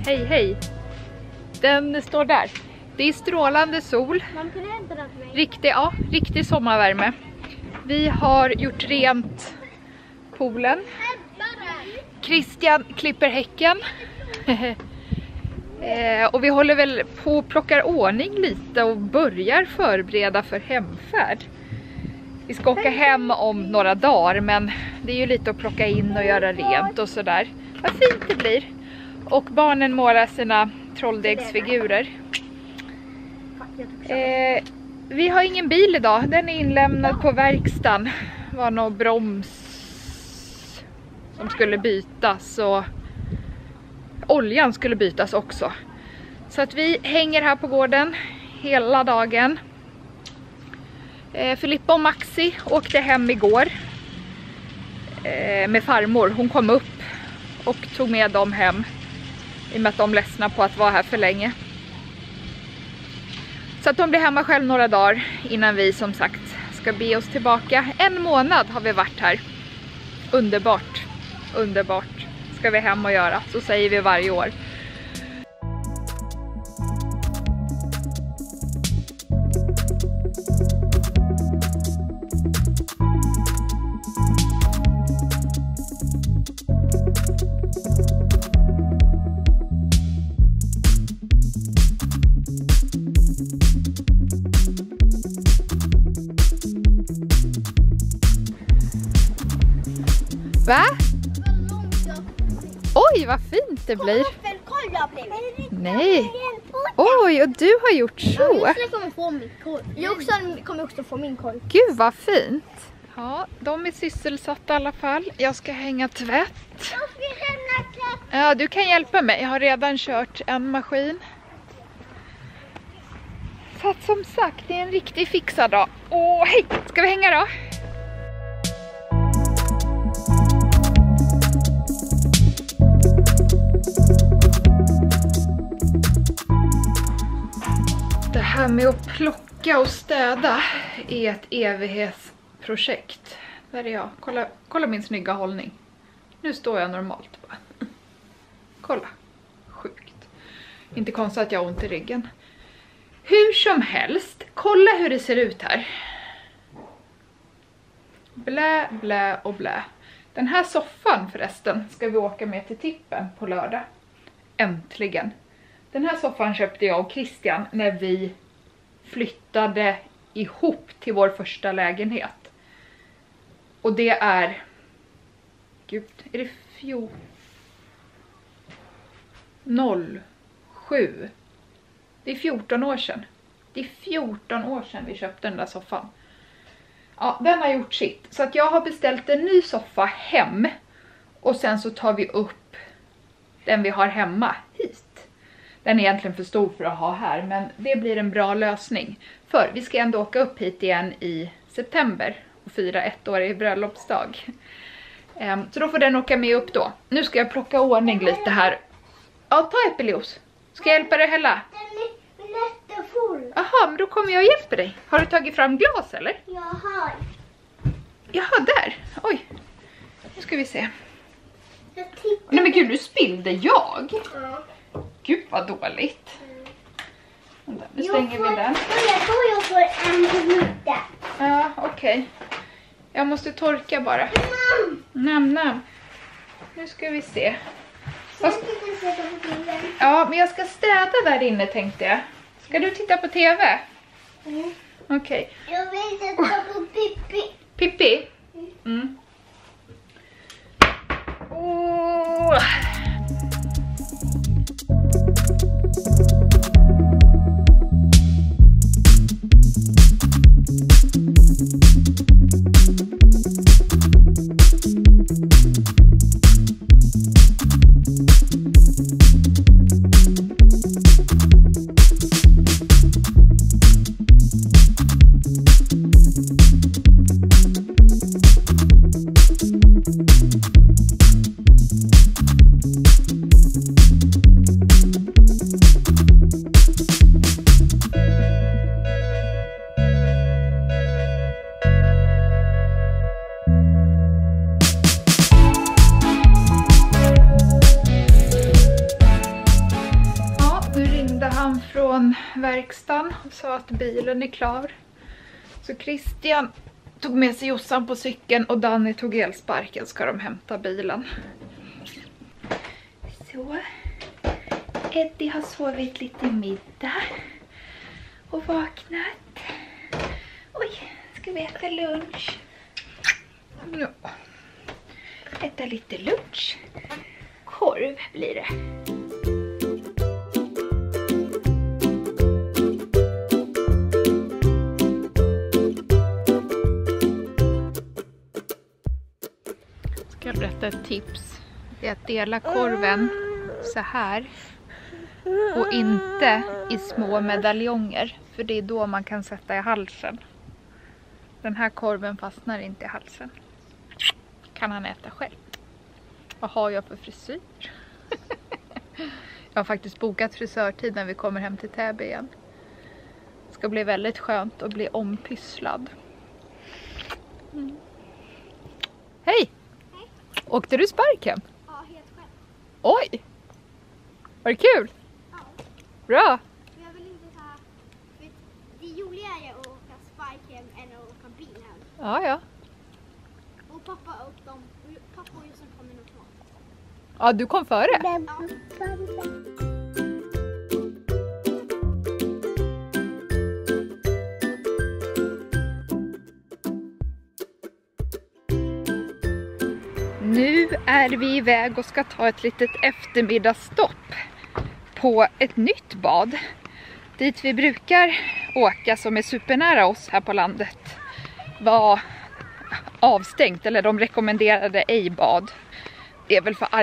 Hej hej. Den står där. Det är strålande sol. Riktig sommarvärme. Vi har gjort rent poolen. Christian klipper häcken. Och vi håller väl på och plockar ordning lite och börjar förbereda för hemfärd. Vi ska åka hem om några dagar, men det är ju lite att plocka in och göra rent och sådär. Vad fint det blir. Och barnen målar sina trolldegsfigurer. Vi har ingen bil idag. Den är inlämnad på verkstaden. Det var någon broms som skulle bytas och oljan skulle bytas också. Så att vi hänger här på gården hela dagen. Filippa och Maxi åkte hem igår med farmor. Hon kom upp och tog med dem hem i och med att de ledsnar på att vara här för länge. Så att de blir hemma själv några dagar innan vi som sagt ska be oss tillbaka. 1 månad har vi varit här. Underbart, underbart ska vi hem och göra. Så säger vi varje år. Va? Oj, vad fint det blir. Nej. Oj, och du har gjort så. Jag kommer också få min korg. Gud, vad fint. Ja, de är sysselsatta i alla fall. Jag ska hänga tvätt. Ja, du kan hjälpa mig. Jag har redan kört en maskin. Så att som sagt, det är en riktig fixad dag. Åh, hej! Ska vi hänga då? Det här med att plocka och städa är ett evighetsprojekt. Där är jag. Kolla min snygga hållning. Nu står jag normalt bara. Kolla. Sjukt. Inte konstigt att jag har ont i ryggen. Hur som helst. Kolla hur det ser ut här. Blä, blä och blä. Den här soffan förresten ska vi åka med till tippen på lördag. Äntligen. Den här soffan köpte jag och Christian när vi flyttade ihop till vår första lägenhet. Och det är... Gud, är det 07? Det är 14 år sedan. Det är 14 år sedan vi köpte den där soffan. Ja, den har gjort sitt. Så att jag har beställt en ny soffa hem. Och sen så tar vi upp den vi har hemma hit. Den är egentligen för stor för att ha här, men det blir en bra lösning. För vi ska ändå åka upp hit igen i september och fira 1-årig bröllopsdag. Så då får den åka med upp då. Nu ska jag plocka ordning lite här. Ja, ta Epilios. Ska jag hjälpa dig hälla? Den är jättefull. Jaha, men då kommer jag och hjälper dig. Har du tagit fram glas eller? Jag har. Jaha, där. Oj. Nu ska vi se. Jag tittar. Nej men gud, nu spillde jag. Ja. Gud vad dåligt. Nu stänger vi den. Jag tror jag får en minut. Ja, okej. Jag måste torka bara. Nam. Nu ska vi se. Ja, men jag ska städa där inne tänkte jag. Ska du titta på TV? Mm. Okej. Jag vill titta på Pippi. Pippi? Mm. Åh. han från verkstaden och sa att bilen är klar. Så Christian tog med sig Jossan på cykeln och Danny tog elsparken, ska de hämta bilen. Så, Eddie har sovit lite middag och vaknat. Oj, ska vi äta lunch? Ja. Äta lite lunch. Korv blir det. Ska berätta ett tips. Det är att dela korven så här och inte i små medaljonger, för det är då man kan sätta i halsen. Den här korven fastnar inte i halsen. Kan han äta själv. Vad har jag för frisyr? Jag har faktiskt bokat frisörtid när vi kommer hem till Täby igen. Det ska bli väldigt skönt att bli ompysslad. Hej! Åkte du sparken? Ja, helt själv. Oj! Var det kul? Ja. Bra! Men jag vill inte så här... Det är roligare att åka sparkhem än att åka bil här. Ja, ja. Och pappa och Jossan kommer nog snart. Ja, du kom före. Ja. Nu är vi iväg och ska ta ett litet eftermiddagsstopp på ett nytt bad. Dit vi brukar åka, som är supernära oss här på landet, var avstängt, eller de rekommenderade ej bad. Det är väl för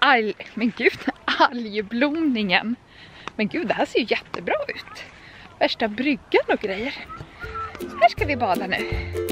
algblomningen. Men gud, det här ser ju jättebra ut. Värsta bryggan och grejer. Så här ska vi bada nu.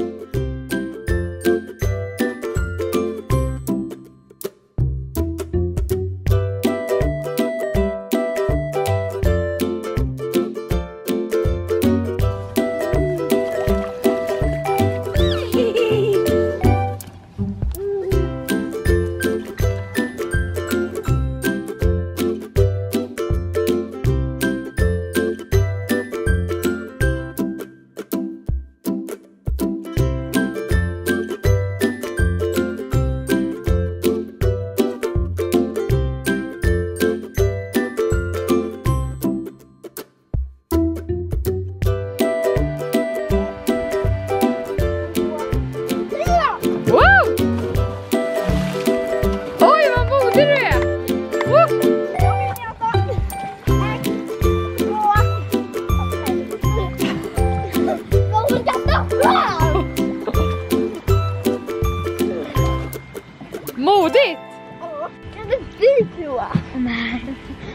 Modigt! Kan det bli prova? Nej.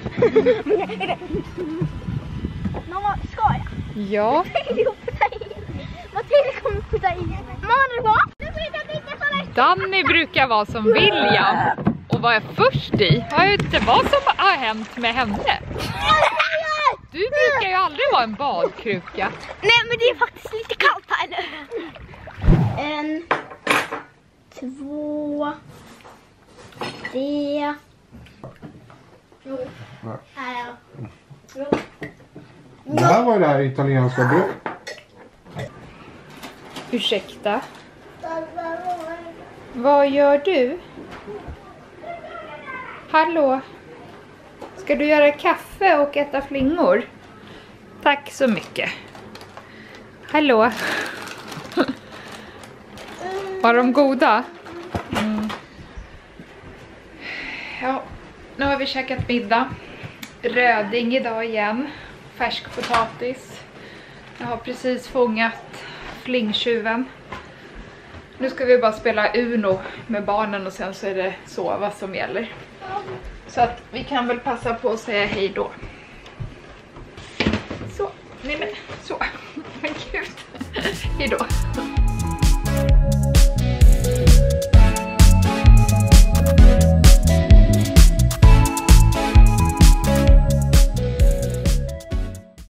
Mamma, ska jag? Ja. Matilda kommer putta in. Mamma, Danny brukar vara som William och vara först i. Jag vet inte vad som har hänt med henne. Du brukar ju aldrig vara en badkruka. Nej, men det är faktiskt lite kallt här nu. 1, 2, 3. Här. Det här var det här italienska bröd. Ursäkta. Vad gör du? Hallå? Ska du göra kaffe och äta flingor? Tack så mycket. Hallå? Var de goda? Mm. Ja, nu har vi käkat middag. Röding idag igen. Färsk potatis. Jag har precis fångat flingtjuven. Nu ska vi bara spela Uno med barnen och sen så är det sova som gäller. Så att vi kan väl passa på att säga hej då. Så, nej men så. Men gud. Hej då.